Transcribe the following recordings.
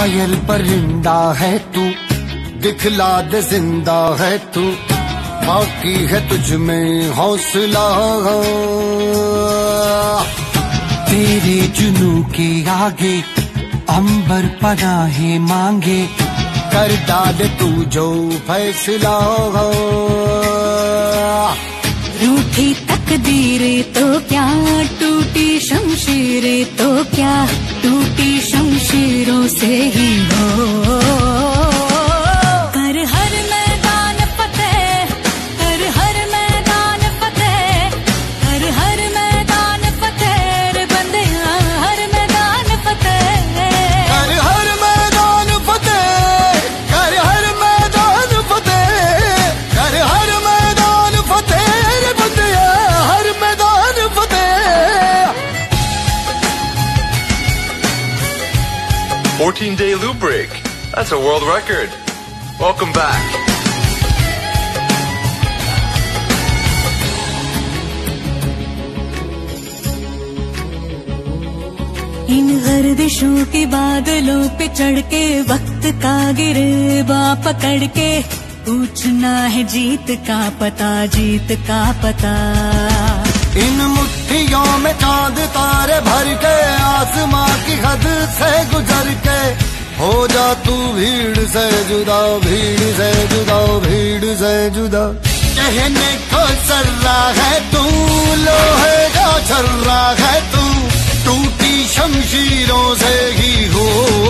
घायल परिंदा है तू, दिखला दे जिंदा है तू, बाकी है तुझ में हौसला। तेरे जुनू के आगे अंबर पनाहे मांगे, कर डाल तू जो फैसला। रूठी तकदीरें तो क्या, टूटी शमशीरें तो क्या, टूटी शमशीरों से ही हो। कर हर मैदान फतेह, कर हर मैदान फतेह, कर हर मैदान फतेह रे बंदिया, हर मैदान फतेह, कर हर मैदान फतेह, कर हर मैदान फतेह, कर हर मैदान फतेह रे बंदिया, हर मैदान फतेह। 14-day loop break. That's a world record. Welcome back. इन गर्दिशों के बादलों पे चढ़ के वक्त का गिरबा पकड़ के, पूछना है जीत का पता, जीत का पता। इन मुट्ठियों में चांद तारे भर के, आसमां की हद से गुजर के, हो जा तू भीड़ से जुदा, भीड़ से जुदा, भीड़ से जुदा। कहने को सर्रा है तू, लोहे का छर्रा है तू, टूटी शमशीरों से ही हो।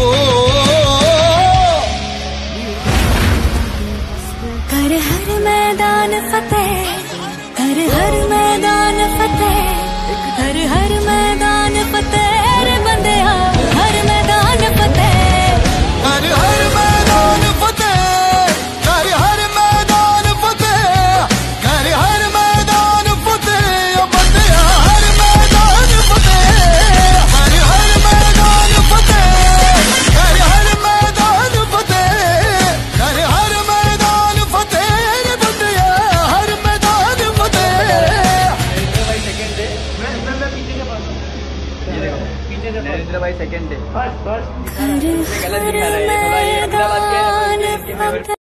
कर हर मैदान फतेह, कर हर मैदान फतेह, कर हर मैदान फतेह रे बंदिया, हर मैदान फतेह, कर हर मैदान फतेह, कर हर मैदान फतेह, कर हर मैदान फतेह ओ बंदिया, हर मैदान फतेह, कर हर मैदान फतेह, कर हर मैदान फतेह, कर हर मैदान फतेह रे बंदिया, हर मैदान फतेह। नरेंद्र भाई सेकंड है। कर हर मैदान फतेह।